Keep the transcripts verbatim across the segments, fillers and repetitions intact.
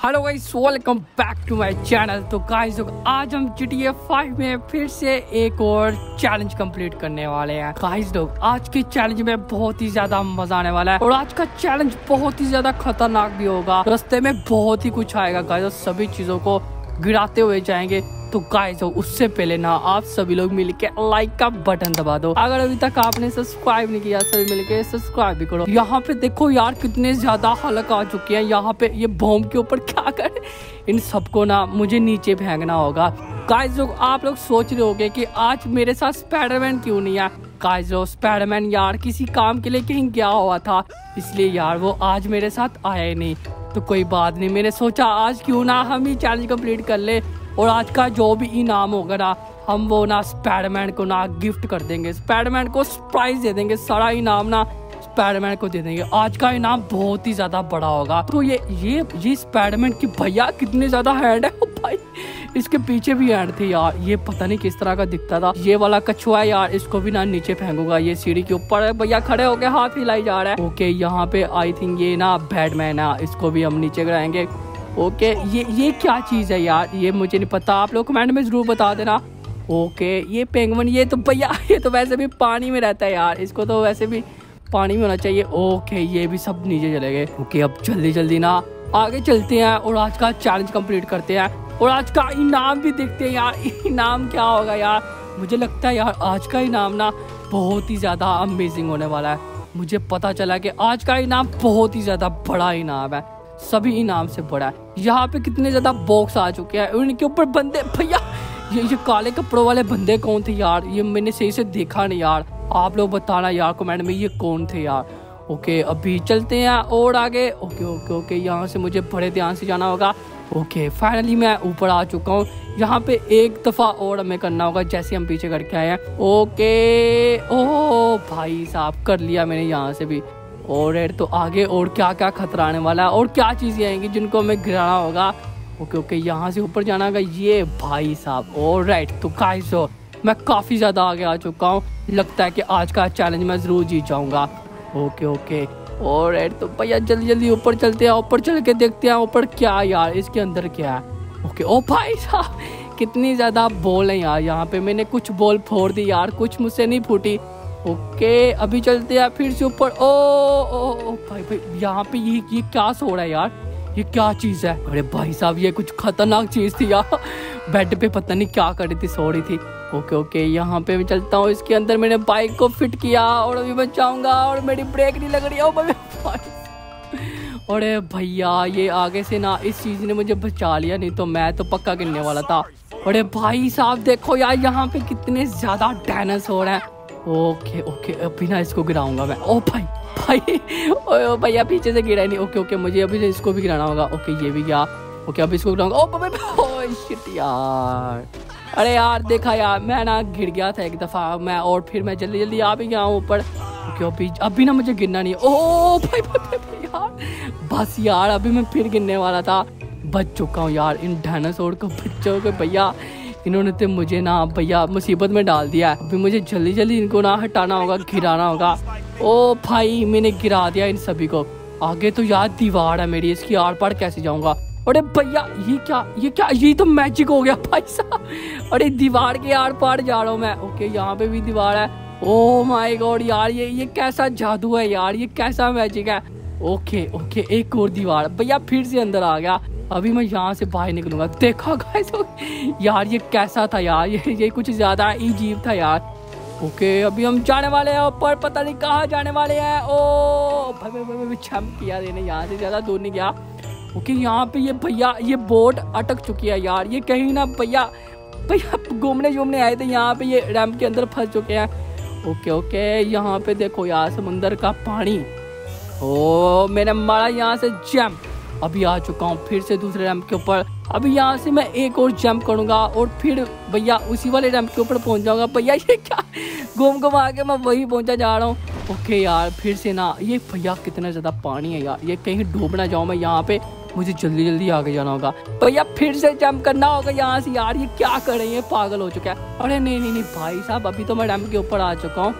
Hello guys, welcome back to my channel. तो guys आज हम जी टी ए फाइव में फिर से एक और चैलेंज कंप्लीट करने वाले हैं। गाइस लोग आज के चैलेंज में बहुत ही ज्यादा मजा आने वाला है और आज का चैलेंज बहुत ही ज्यादा खतरनाक भी होगा। रास्ते में बहुत ही कुछ आएगा गाइस, सभी चीजों को गिराते हुए जाएंगे। तो गाइस उससे पहले ना आप सभी लोग मिलके लाइक का बटन दबा दो। अगर अभी तक आपने सब्सक्राइब नहीं किया सभी मिलके सब्सक्राइब भी करो। यहाँ पे देखो यार कितने ज्यादा हलक आ चुके हैं। यहाँ पे ये बॉम्ब के ऊपर क्या करे, इन सबको ना मुझे नीचे फेंकना होगा। गाइस लोग आप लोग सोच रहे होंगे कि आज मेरे साथ स्पाइडरमैन क्यों नहीं है। गाइस लोग स्पाइडरमैन यार किसी काम के लिए कहीं गया हुआ था, इसलिए यार वो आज मेरे साथ आया ही नहीं। तो कोई बात नहीं, मैंने सोचा आज क्यों ना हम ही चैलेंज कंप्लीट कर ले और आज का जो भी इनाम होगा ना हम वो ना स्पाइडरमैन को ना गिफ्ट कर देंगे। स्पाइडरमैन को सरप्राइज दे देंगे, सारा इनाम ना स्पाइडरमैन को दे देंगे। आज का इनाम बहुत ही ज्यादा बड़ा होगा। तो ये ये ये स्पाइडरमैन की भैया कितने ज्यादा हैंड है भाई, इसके पीछे भी हैंड थे यार। ये पता नहीं किस तरह का दिखता था। ये वाला कछुआ है यार, इसको भी ना नीचे फेंकूंगा। ये सीढ़ी के ऊपर है, भैया खड़े होके हाथ हिलाई जा रहा है। ओके यहाँ पे आई थिंक ये ना बैटमैन है, इसको भी हम नीचे गिराएंगे। ओके ये ये क्या चीज है यार, ये मुझे नहीं पता, आप लोग कमेंट में जरूर बता देना। ओके ये पेंगुइन, ये तो भैया ये तो वैसे भी पानी में रहता है यार, इसको तो वैसे भी पानी में होना चाहिए। ओके ये भी सब नीचे चले गए। ओके अब जल्दी जल्दी ना आगे चलते हैं और आज का चैलेंज कंप्लीट करते हैं और आज का इनाम भी देखते हैं यार। इनाम क्या होगा यार, मुझे लगता है यार आज का इनाम ना बहुत ही ज्यादा अमेजिंग होने वाला है। मुझे पता चला कि आज का इनाम बहुत ही ज्यादा बड़ा इनाम है, सभी इनाम से बड़ा है। यहाँ पे कितने ज्यादा बॉक्स आ चुके हैं, उनके ऊपर बंदे। भैया ये ये काले कपड़ों वाले बंदे कौन थे यार, ये मैंने सही से देखा नहीं यार। आप लोग बताना यार कमेंट में ये कौन थे यार। ओके अभी चलते हैं और आगे। ओके ओके ओके यहाँ से मुझे बड़े ध्यान से जाना होगा। ओके फाइनली मैं ऊपर आ चुका हूँ। यहाँ पे एक दफा और हमें करना होगा जैसे हम पीछे करके आए हैं। ओके ओ भाई साहब कर लिया मैंने यहाँ से भी। और तो आगे और क्या क्या खतरा आने वाला है और क्या चीजें आएंगी जिनको हमें गिराना होगा। ओके ओके यहाँ से ऊपर जाना होगा ये भाई साहब। और राइट तो गाइस मैं काफी ज्यादा आगे आ चुका हूँ, लगता है कि आज का चैलेंज मैं जरूर जीत जाऊंगा। ओके ओके और राइट तो भैया जल्दी जल्दी ऊपर चलते हैं। ऊपर चल के देखते हैं ऊपर क्या यार, इसके अंदर क्या है। ओके ओ भाई साहब कितनी ज्यादा बॉल है यार। यहाँ पे मैंने कुछ बॉल फोड़ दी यार, कुछ मुझसे नहीं फूटी। ओके अभी चलते हैं फिर से ऊपर। ओ, ओ, ओ भाई भाई यहाँ पे ये ये क्या सो रहा है यार, ये क्या चीज है। अरे भाई साहब ये कुछ खतरनाक चीज थी यार, बेड पे पता नहीं क्या कर रही थी, सो रही थी। ओके ओके यहाँ पे मैं चलता हूँ, इसके अंदर मैंने बाइक को फिट किया और अभी मैं जाऊंगा और मेरी ब्रेक नहीं लग रही है। अरे भैया ये आगे से ना इस चीज ने मुझे बचा लिया, नहीं तो मैं तो पक्का गिरने वाला था। अरे भाई साहब देखो यार यहाँ पे कितने ज्यादा डायनासोर हैं। ओके ओके अभी ना इसको गिराऊंगा मैं। ओ भाई भाई ओ भैया पीछे से गिरा नहीं। ओके ओके मुझे अभी इसको भी गिराना होगा। ओके ये भी गया। ओके अभी इसको गिराऊंगा। ओ भाई शिट यार, अरे यार देखा यार मैं ना गिर गया था एक दफा मैं, और फिर मैं जल्दी जल्दी आ भी गया हूँ ऊपर। ओके अभी अभी ना मुझे गिरना नहीं है। ओ भाई भाई भाई यार बस यार अभी मैं फिर गिरने वाला था, बच चुका हूँ यार इन डायनासोर को बच्चों को। भैया इन्होंने तो मुझे ना भैया मुसीबत में डाल दिया है। अभी मुझे जल्दी जल्दी इनको ना हटाना होगा, गिराना होगा। ओ भाई मैंने गिरा दिया इन सभी को। आगे तो यार दीवार है मेरी, इसकी आर पार कैसे जाऊंगा। अरे भैया ये क्या ये क्या ये तो मैजिक हो गया भाई साहब। अरे दीवार के आर पार जा रहा हूँ मैं। ओके यहाँ पे भी दीवार है। ओ माय गॉड यार ये ये कैसा जादू है यार, ये कैसा मैजिक है। ओके ओके एक और दीवार, भैया फिर से अंदर आ गया। अभी मैं यहाँ से बाहर निकलूंगा। देखा गाइस यार ये कैसा था यार, ये ये कुछ ज्यादा अजीब था यार। ओके अभी हम जाने वाले हैं ऊपर, पता नहीं कहाँ जाने वाले हैं। ओ भाई भाई भाई जंप किया देने, यहाँ से ज्यादा दूर नहीं गया। ओके यहाँ पे ये भैया ये बोट अटक चुकी है यार, ये कहीं ना भैया भैया घूमने घूमने आए थे, यहाँ पे ये रैम्प के अंदर फंस चुके हैं। ओके ओके यहाँ पे देखो यार समुंदर का पानी। ओ मैंने मारा यहाँ से जंप, अभी आ चुका हूँ फिर से दूसरे रैंप के ऊपर। अभी यहाँ से मैं एक और जंप करूंगा और फिर भैया उसी वाले रैंप के ऊपर पहुंच जाऊंगा। भैया ये क्या घूम घूम आके मैं वही पहुंचा जा रहा हूँ। ओके यार फिर से ना ये भैया कितना ज्यादा पानी है यार, ये कहीं डूब ना जाऊँ मैं यहाँ पे, मुझे जल्दी जल्दी आगे जाना होगा। भैया फिर से जंप करना होगा यहाँ से यार, ये क्या कर रहे हैं, पागल हो चुका है। अरे नहीं नहीं नहीं भाई साहब अभी तो मैं रैंप के ऊपर आ चुका हूँ।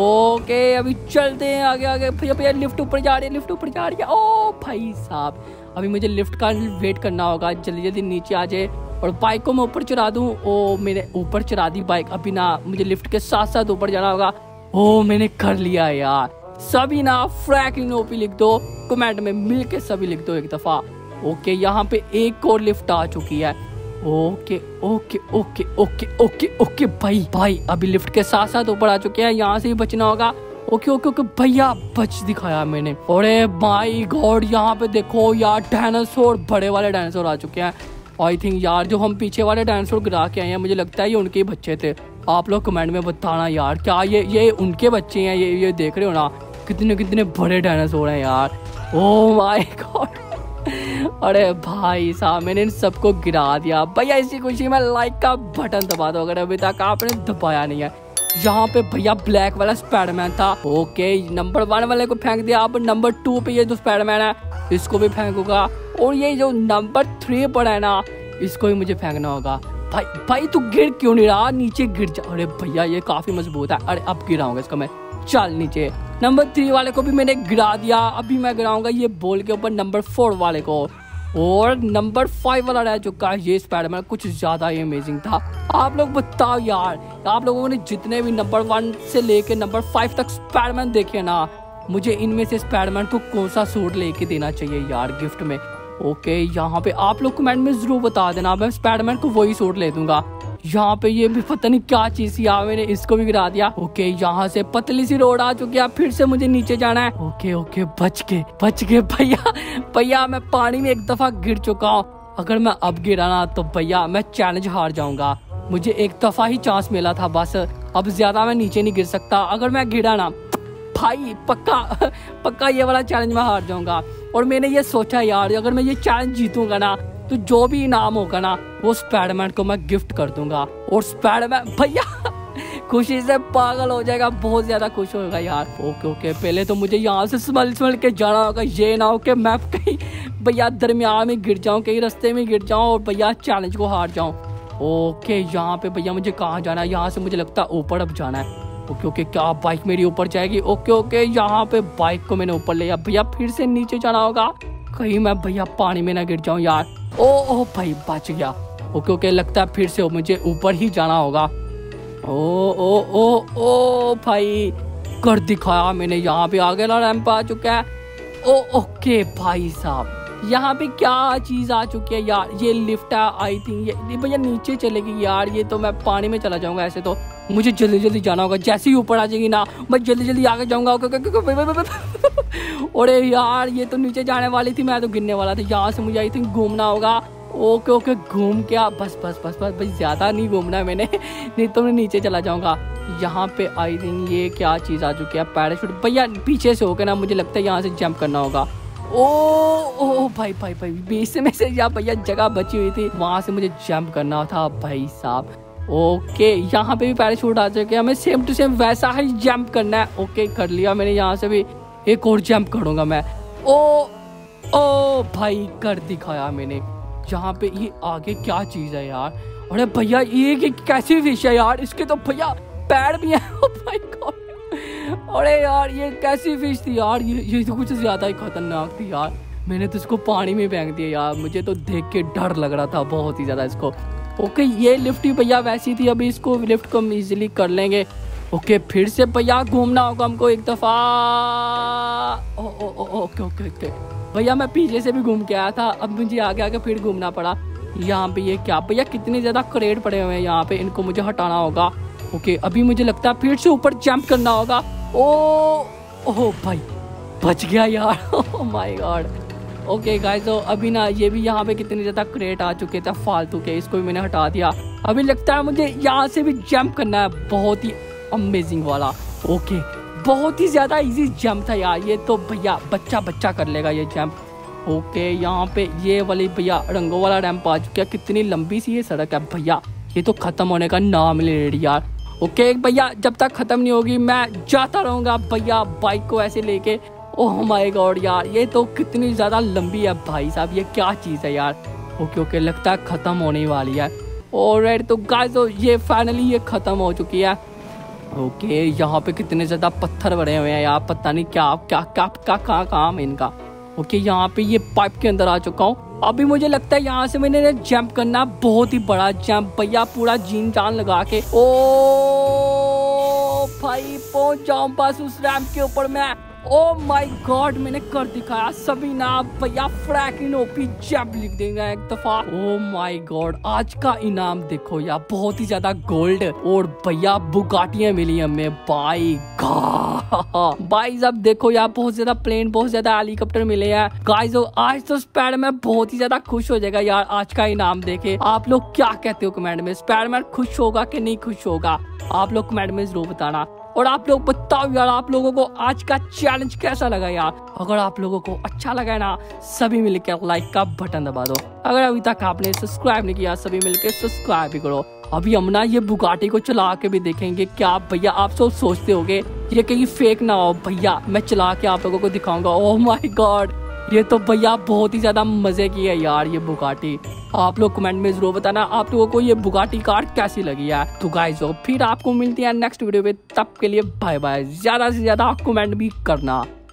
ओके अभी चलते हैं आगे आगे। भैया भैया लिफ्ट ऊपर जा रही है, लिफ्ट ऊपर जा रही है। ओ भाई साहब अभी मुझे लिफ्ट का वेट करना होगा, जल्दी जल्दी नीचे आ जाए और बाइक को मैं ऊपर चढ़ा दूँ। ओ मैंने ऊपर चढ़ा दी बाइक, अभी ना मुझे लिफ्ट के साथ साथ ऊपर जाना होगा। ओ मैंने कर लिया यार। सभी ना फ्रैंकलिन ओपी लिख दो कमेंट में, मिल के सभी लिख दो एक दफ़ा। ओके यहाँ पे एक और लिफ्ट आ चुकी है। Okay okay okay okay okay okay भाई भाई अभी लिफ्ट के साथ साथ ऊपर आ चुके हैं, यहाँ से ही बचना होगा। ओके ओके ओके भैया बच दिखाया मैंने। अरे माय गॉड यहाँ पे देखो यार, डायनासोर, बड़े वाले डायनासोर आ चुके हैं। आई थिंक यार जो हम पीछे वाले डायनासोर गिरा के आए हैं, मुझे लगता है ये उनके ही बच्चे थे। आप लोग कमेंट में बताना यार, क्या ये ये उनके बच्चे हैं? ये ये देख रहे हो ना कितने कितने बड़े डायनासोर हैं यार। Oh my god. अरे भाई साहब मैंने इन सबको गिरा दिया। भैया इसी खुशी में लाइक का बटन दबा दो अगर अभी तक आपने दबाया नहीं है। यहाँ पे भैया ब्लैक वाला स्पाइडरमैन था। ओके नंबर वन वाले को फेंक दिया। अब नंबर टू पे ये जो स्पाइडरमैन है इसको भी फेंकूंगा, और ये जो नंबर थ्री पर है ना इसको भी मुझे फेंकना होगा। भाई भाई तू गिर क्यों नहीं रहा? नीचे गिर जा। अरे भैया ये काफी मजबूत है। अरे अब गिराऊंगा इसको मैं, चल नीचे। नंबर थ्री वाले को भी मैंने गिरा दिया, अभी मैं गिराऊंगा ये बॉल के ऊपर नंबर फोर वाले को। और नंबर फाइव वाला रह चुका है ये स्पाइडरमैन, कुछ ज्यादा ही अमेजिंग था। आप लोग बताओ यार, आप लोगों ने जितने भी नंबर वन से लेके नंबर फाइव तक स्पाइडरमैन देखे ना, मुझे इनमें से स्पाइडरमैन को कौन सा सूट लेके देना चाहिए यार गिफ्ट में। ओके यहाँ पे आप लोग कमेंट में जरूर बता देना, मैं स्पाइडरमैन को वही सूट ले दूंगा। यहाँ पे ये भी पता नहीं क्या चीज थी यार, मैंने इसको भी गिरा दिया। ओके यहाँ से पतली सी रोड आ चुकी है, फिर से मुझे नीचे जाना है। ओके ओके बच के बच के भैया भैया मैं पानी में एक दफा गिर चुका हूँ। अगर मैं अब गिरा ना तो भैया मैं चैलेंज हार जाऊंगा। मुझे एक दफा ही चांस मिला था बस, अब ज्यादा मैं नीचे नहीं गिर सकता। अगर मैं गिरा ना भाई पक्का पक्का ये वाला चैलेंज मैं हार जाऊंगा। और मैंने ये सोचा यार, अगर मैं ये चैलेंज जीतूंगा ना तो जो भी इनाम होगा ना वो स्पाइडरमैन को मैं गिफ्ट कर दूंगा। और स्पाइडरमैन भैया खुशी से पागल हो जाएगा, बहुत ज्यादा खुश होगा यार। ओके ओके पहले तो मुझे यहाँ से स्मल स्मल के जाना होगा, ये ना हो कि मैं कहीं भैया दरमियान में गिर जाऊँ, कहीं रास्ते में गिर जाऊँ और भैया चैलेंज को हार जाऊँ। ओके यहाँ पे भैया मुझे कहाँ जाना है? यहाँ से मुझे लगता है ऊपर अब जाना है। ओके ओके क्या बाइक मेरी ऊपर जाएगी? ओके ओके यहाँ पे बाइक को मैंने ऊपर ले लिया। भैया फिर से नीचे जाना होगा, कहीं मैं भैया पानी में ना गिर जाऊं यार। ओ ओ भाई बच गया। ओके ओके लगता है फिर से मुझे ऊपर ही जाना होगा। ओ ओ ओ ओ भाई कर दिखाया मैंने, यहाँ पे आगे वाला रैंप आ चुका है। ओ ओके भाई साहब यहाँ पे क्या चीज आ चुकी है यार? ये लिफ्ट है आई थिंक, ये भैया नीचे चलेगी यार। ये तो मैं पानी में चला जाऊंगा, ऐसे तो मुझे जल्दी जल्दी जाना होगा। जैसे ही ऊपर आ जाएगी ना मैं जल्दी जल्दी आगे जाऊंगा। अरे यार ये तो नीचे जाने वाली थी, मैं तो गिरने वाला था। यहाँ से मुझे आई थिंक घूमना होगा। ओके ओके घूम क्या, बस बस बस बस भाई ज्यादा नहीं घूमना है मैंने, नहीं तो मैं नीचे चला जाऊंगा। यहाँ पे आई थिंक ये क्या चीज आ चुकी है? पैराशूट। भैया पीछे से होकर ना मुझे लगता है यहाँ से जंप करना होगा। ओ ओ भाई भाई भाई बीच में से या भैया जगह बची हुई थी, वहां से मुझे जंप करना था भाई साहब। ओके यहाँ पे भी पैराशूट आ चुके हैं, हमें सेम टू सेम वैसा ही जंप करना है। ओके कर लिया मैंने, यहाँ से भी एक और जंप करूंगा मैं। ओ ओ भाई कर दिखाया मैंने। यहाँ पे ये आगे क्या चीज है यार? अरे भैया ये कैसी फिश है यार? इसके तो भैया पैर भी हैं। ओ भाई गॉड अरे यार ये कैसी फिश थी यार? ये ये तो कुछ ज्यादा ही खतरनाक थी यार। मैंने तो इसको पानी में फेंक दिया यार, मुझे तो देख के डर लग रहा था बहुत ही ज्यादा इसको। ओके ये लिफ्ट ही भैया वैसी थी, अभी इसको लिफ्ट को हम इजीली कर लेंगे। ओके फिर से भैया घूमना होगा हमको एक दफा। Oh, oh, oh, okay okay okay भैया मैं पीछे से भी घूम के आया था, अब मुझे आगे आगे फिर घूमना पड़ा। यहाँ पे ये क्या भैया कितने ज्यादा क्रेट पड़े हुए हैं यहाँ पे, इनको मुझे हटाना होगा। ओके अभी मुझे लगता है फिर से ऊपर जंप करना होगा। ओ ओह भाई बच गया यार। Oh my god. Okay guys तो अभी ना ये भी यहाँ पे कितने ज्यादा क्रेट आ चुके थे फालतू के, इसको भी मैंने हटा दिया। अभी लगता है मुझे यहाँ से भी जंप करना है, बहुत ही अमेजिंग वाला। ओके बहुत ही ज्यादा इजी जंप था यार, ये तो भैया बच्चा बच्चा कर लेगा ये जंप। ओके यहाँ पे ये वाली भैया रंगों वाला रैंप आ चुका है, कितनी लंबी सी ये सड़क है भैया, ये तो खत्म होने का नाम ले रही यार। ओके भैया जब तक खत्म नहीं होगी मैं जाता रहूंगा भैया बाइक को ऐसे लेके। ओह माय गॉड यार ये तो कितनी ज्यादा लंबी है भाई साहब, ये क्या चीज है यार। ओके ओके लगता है खत्म होने वाली है। ऑलराइट तो गाइस तो ये फाइनली ये खत्म हो चुकी है। ओके यहाँ पे कितने ज्यादा पत्थर बड़े हुए हैं यार, पता नहीं क्या क्या क्या क्या कहाँ काम है इनका। ओके, यहाँ पे ये पाइप के अंदर आ चुका हूँ। अभी मुझे लगता है यहाँ से मैंने जंप करना, बहुत ही बड़ा जंप भैया, पूरा जीन जान लगा के। ओ भाई पहुंच जाऊं बस उस रैंप के ऊपर मैं। ओ माय गॉड, मैंने कर दिखाया सभी ना भैया, फ्रैकिंग ओपी जंप लिख देंगे एक दफा। ओ माय गॉड, आज का इनाम देखो यार, बहुत ही ज्यादा गोल्ड और भैया बुगाटियां मिली हमें भाई। गाइस अब देखो यार, बहुत ज्यादा प्लेन, बहुत ज्यादा हेलीकॉप्टर मिले हैं गाइस। आज तो स्पाइडरमैन बहुत ही ज्यादा खुश हो जाएगा यार आज का इनाम देखे। आप लोग क्या कहते हो कमेंट में, स्पाइडरमैन खुश होगा कि नहीं खुश होगा? आप लोग कमेंट में जरूर बताना। और आप लोग बताओ यार, आप लोगों को आज का चैलेंज कैसा लगा यार? अगर आप लोगों को अच्छा लगा ना, सभी मिलकर लाइक का बटन दबा दो। अगर अभी तक आपने सब्सक्राइब नहीं किया, सभी मिलकर सब्सक्राइब भी करो। अभी हम ना ये बुगाटी को चला के भी देखेंगे। क्या भैया आप सब सोचते होगे ये कहीं फेक ना हो? भैया मैं चला के आप लोगों को दिखाऊंगा। ओह माय गॉड, ये तो भैया बहुत ही ज्यादा मजे की है यार ये बुगाटी। आप लोग कमेंट में जरूर बताना आप लोगों को ये बुगाटी कार कैसी लगी है। तो गाइस फिर आपको मिलती है नेक्स्ट वीडियो में, तब के लिए बाय बाय। ज्यादा से ज्यादा कमेंट भी करना।